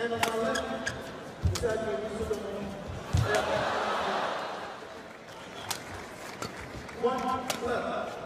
And on my left, beside me, Mr. One left.